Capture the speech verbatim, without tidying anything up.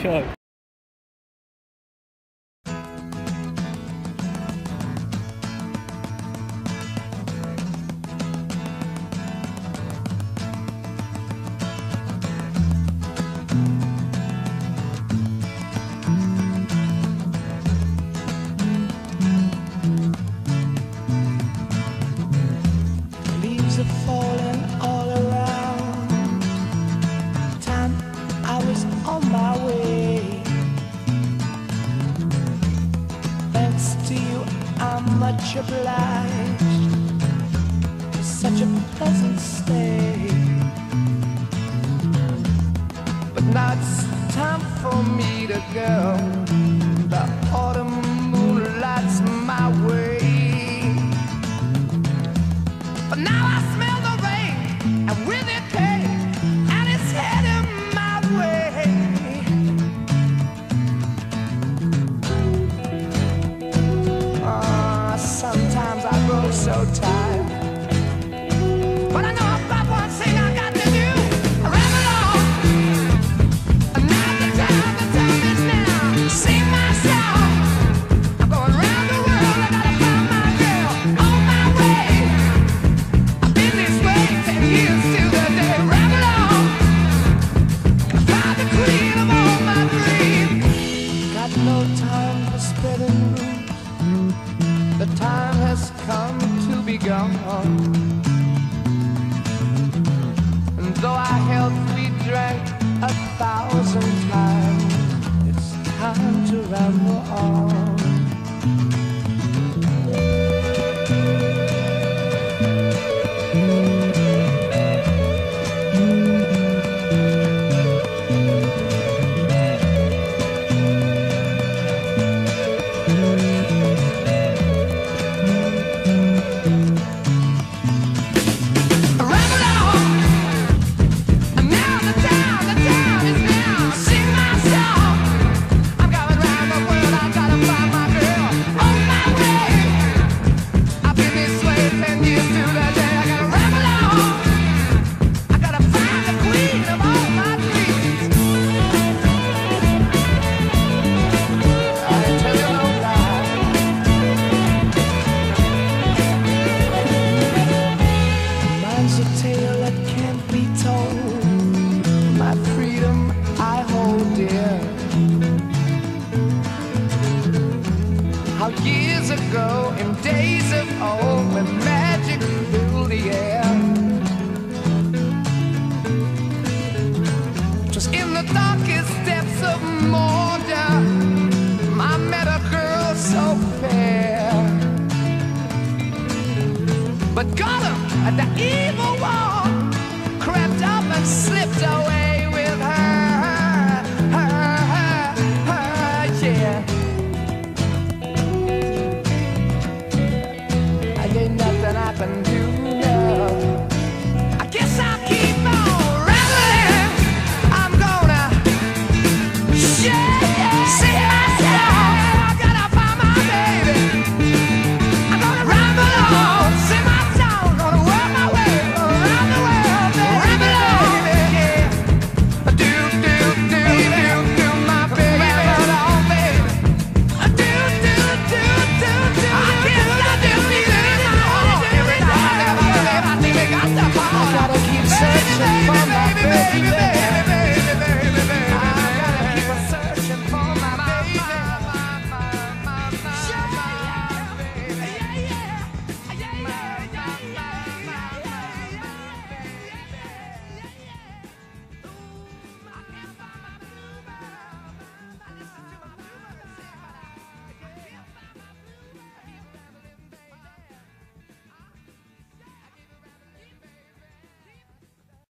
show. Leaves are falling all around. Time I was on my way. Thanks to you, I'm much obliged for such a pleasant stay. But now it's time for me to go. The autumn moonlight's my way. But now I smell the rain, and with it pain, and it's heading my way. Ah, sometimes I grow so tired, but I know about one thing I got to do. I ramble on, and now the time, the time is now. Sing my song. I'm going round the world. I gotta find my girl on my way. Years to the day, ramble on. Find the queen of all my dreams. Got no time for spreading news. The time has come to be gone. And though our health we drank a thousand times, it's time to ramble on. How years ago, in days of old, when magic filled the air, 'twas in the darkest depths of Mordor I met a girl so fair. But Gollum, the evil one, crept up and slipped away.